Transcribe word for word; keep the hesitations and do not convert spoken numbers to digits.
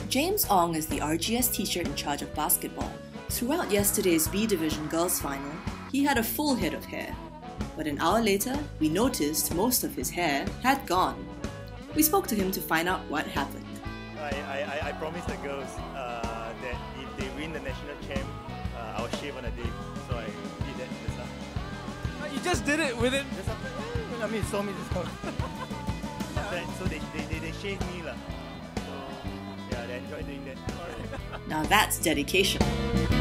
James Ong is the R G S teacher in charge of basketball. Throughout yesterday's B Division girls final, he had a full head of hair. But an hour later, we noticed most of his hair had gone. We spoke to him to find out what happened. I, I, I promised the girls uh, that if they win the national champ, uh, I'll shave on a day. So I did that just now. You just did it with it? Just after, I mean, saw me just now. So they, they, they, they shaved me. La. So yeah, they enjoyed doing that. Now that's dedication.